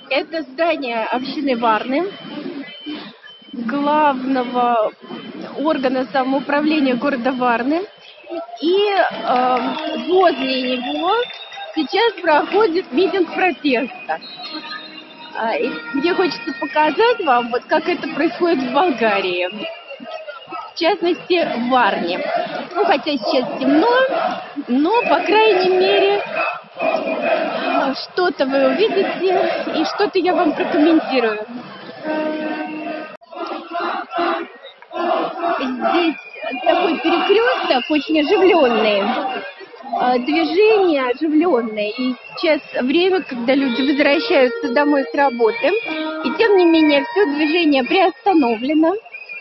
Это здание общины Варны, главного органа самоуправления города Варны. И возле него сейчас проходит митинг протеста. Мне хочется показать вам, вот как это происходит в Болгарии. В частности, в Варне. Ну, хотя сейчас темно, но, по крайней мере, что-то вы увидите и что-то я вам прокомментирую. Здесь такой перекресток очень оживленный. Движение оживленное. И сейчас время, когда люди возвращаются домой с работы. И тем не менее, все движение приостановлено.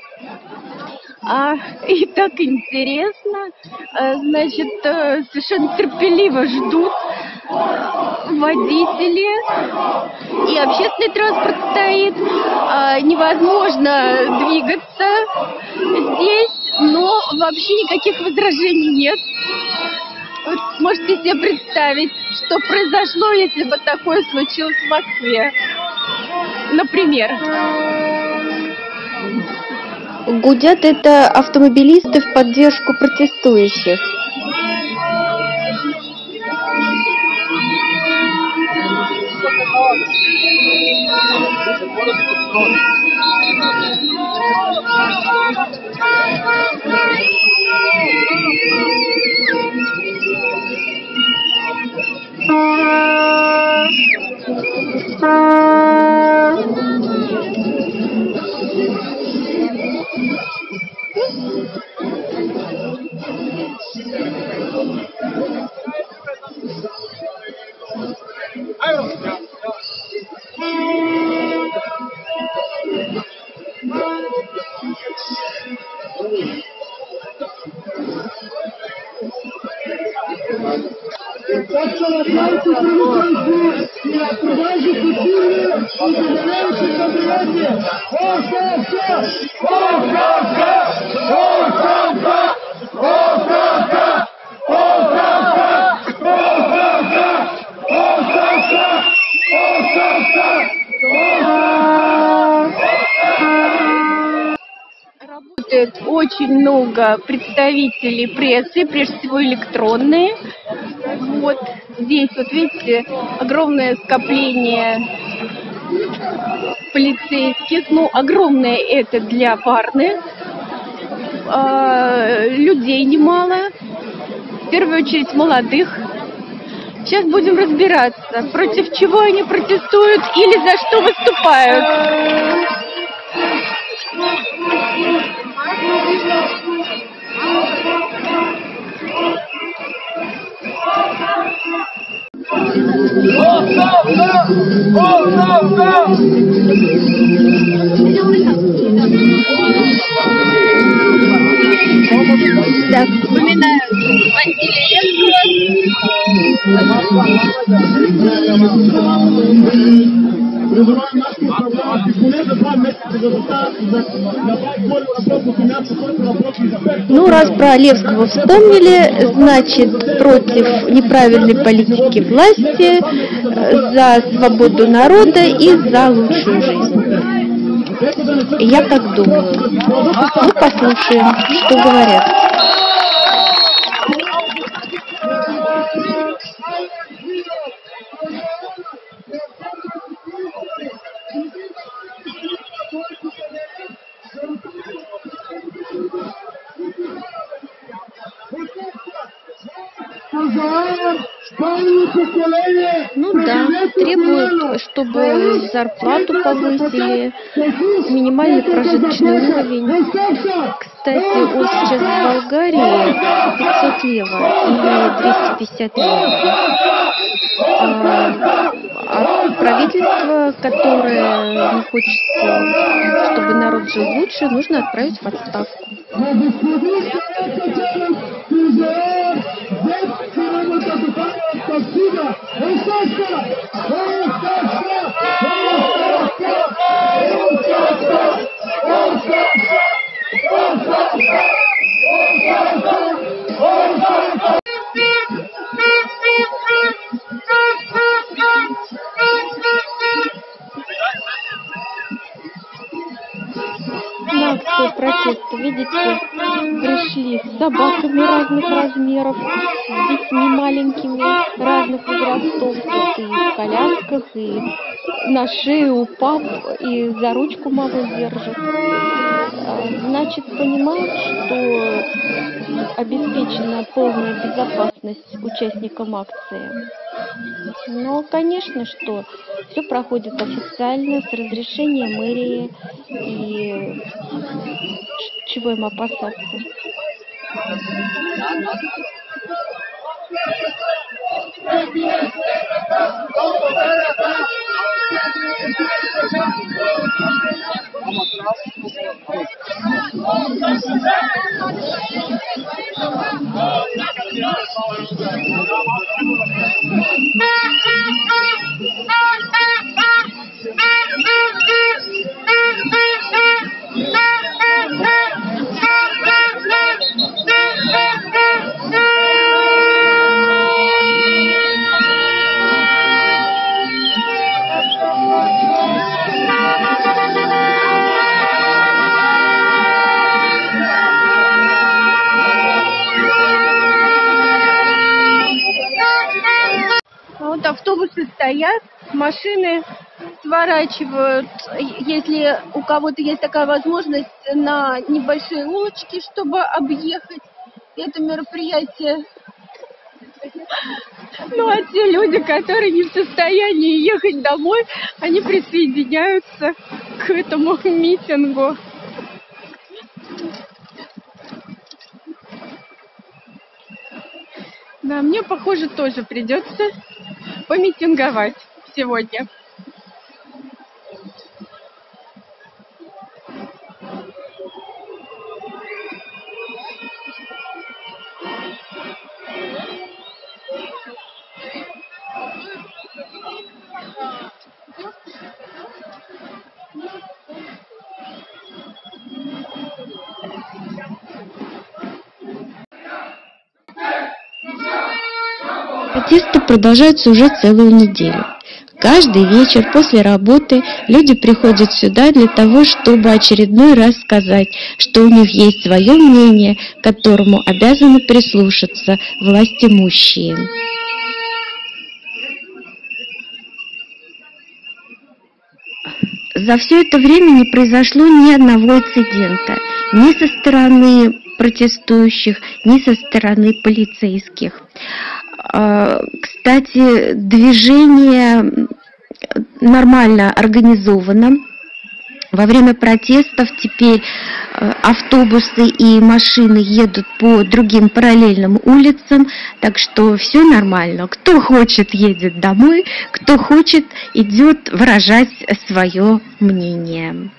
И так интересно. Значит, совершенно терпеливо ждут водители. И общественный транспорт стоит. Невозможно двигаться здесь, но вообще никаких возражений нет. Вы можете себе представить, что произошло, если бы такое случилось в Москве. Например. Гудят это автомобилисты в поддержку протестующих. Работает очень много представителей прессы, прежде всего электронные. Вот здесь, вот видите, огромное скопление полицейских. Ну, огромное это для Варны. Людей немало. В первую очередь молодых. Сейчас будем разбираться, против чего они протестуют или за что выступают. Так, вспоминаю Ну, раз про Олевского вспомнили, значит, против неправильной политики власти, за свободу народа и за лучшую жизнь. Я так думаю. Ну, послушаем, что говорят. Ну да, требуют, чтобы зарплату повысили, минимальный прожиточный уровень. Кстати, вот сейчас в Болгарии 500 евро или 250 евро. А правительство, которое не хочет, чтобы народ жил лучше, нужно отправить в отставку. пришли с собаками разных размеров, с детьми маленькими разных возрастов, тут и в колясках, и на шее у пап, и за ручку маму держат. Значит, понимают, что обеспечена полная безопасность участникам акции. Но, конечно, что все проходит официально, с разрешения мэрии, и чего им опасаться? Вот автобусы стоят, машины сворачивают, если у кого-то есть такая возможность, на небольшие улочки, чтобы объехать это мероприятие. Ну а те люди, которые не в состоянии ехать домой, они присоединяются к этому митингу. Да, мне, похоже, тоже придется помитинговать сегодня. Протесты продолжаются уже целую неделю. Каждый вечер после работы люди приходят сюда для того, чтобы очередной раз сказать, что у них есть свое мнение, к которому обязаны прислушаться властимущие. За все это время не произошло ни одного инцидента, ни со стороны протестующих, ни со стороны полицейских. Кстати, движение нормально организовано. Во время протестов теперь автобусы и машины едут по другим параллельным улицам, так что все нормально. Кто хочет, едет домой, кто хочет, идет выражать свое мнение.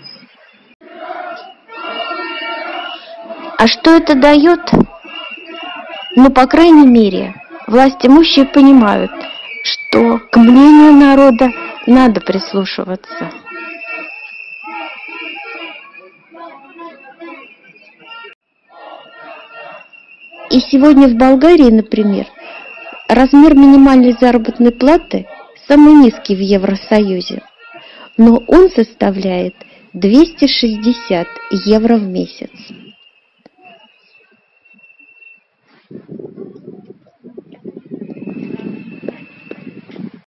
А что это дает? Ну, по крайней мере, властимущие понимают, что к мнению народа надо прислушиваться. И сегодня в Болгарии, например, размер минимальной заработной платы самый низкий в Евросоюзе, но он составляет 260 евро в месяц.